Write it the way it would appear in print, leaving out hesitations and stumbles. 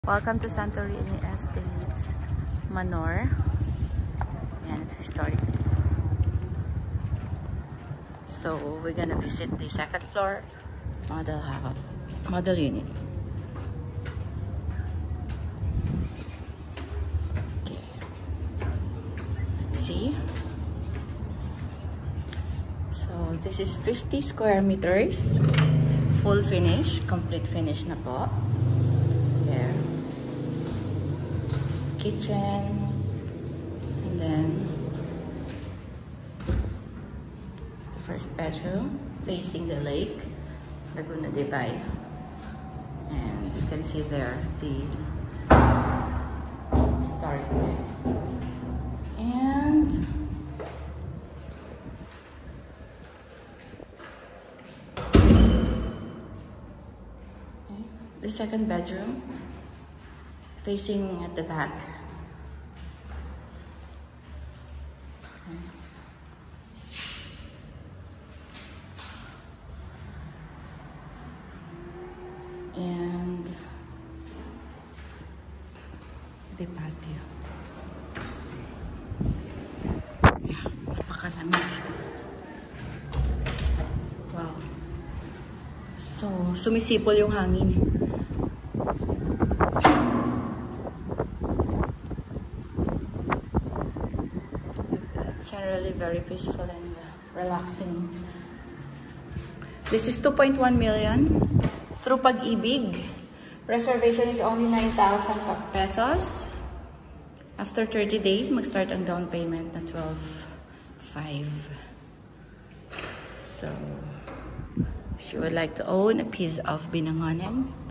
Welcome to Santorini Estates, Manor. And it's historic. So we're gonna visit the second floor model house, model unit. Okay, let's see. So this is 50 square meters, full finish, complete finish na po. Here, kitchen, and then it's the first bedroom facing the lake, Laguna de Bay, and you can see there the historic deck. And the second bedroom facing at the back. And the patio. Yeah, napakalamig. Wow. So, sumisipol yung hangin. Generally very peaceful and relaxing. This is 2.1 million through Pag-ibig. Reservation is only 9,000 pesos. After 30 days, mag-start ang down payment na 12,500. So, if you would like to own a piece of Binangonan,